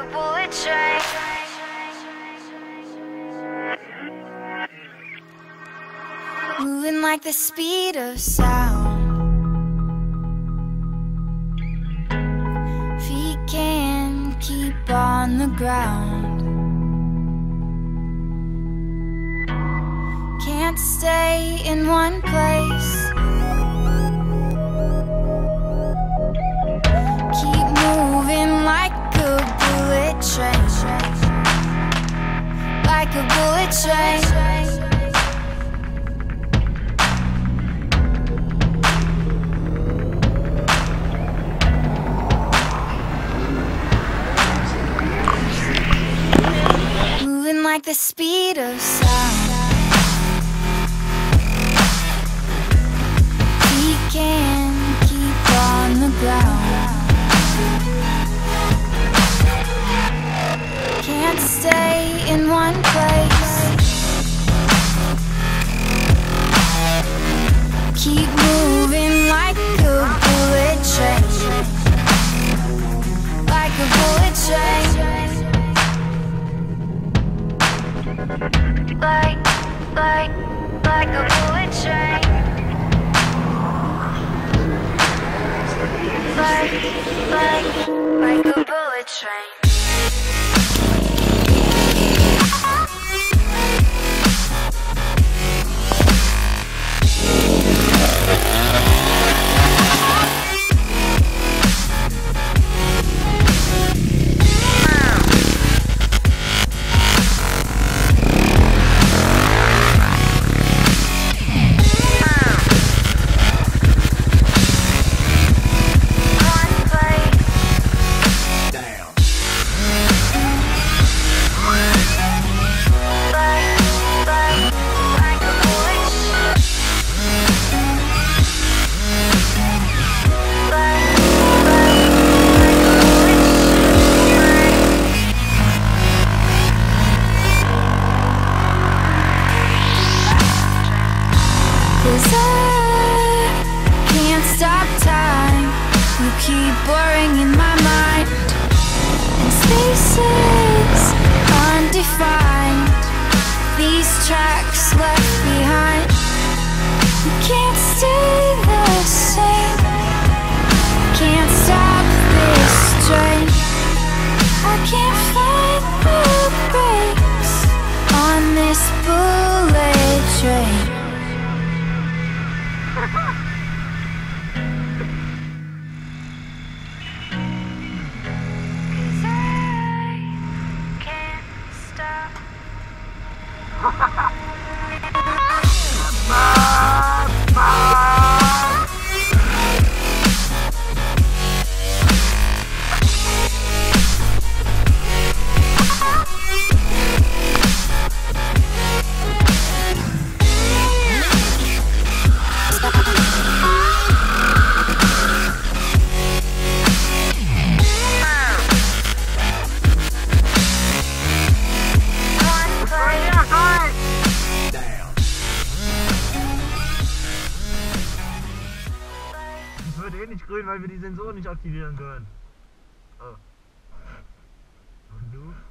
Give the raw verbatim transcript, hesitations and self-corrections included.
bullet train. Moving like the speed of sound. Feet can't keep on the ground. Can't stay in one place. Keep moving like a bullet train. Like a bullet train. Like the speed of sound. We can keep on the ground. Can't stay in one place. Keep moving like a bullet train. Like a bullet train. Like, like, like a bullet train. Like, like, like a bullet train. Keep blurring in my mind, and spaces undefined. These tracks left behind. You can't stay the same. Can't stop this train. I can't find the brakes on this bullet train. Eh nicht grün, weil wir die Sensoren nicht aktivieren können. Oh. Und du?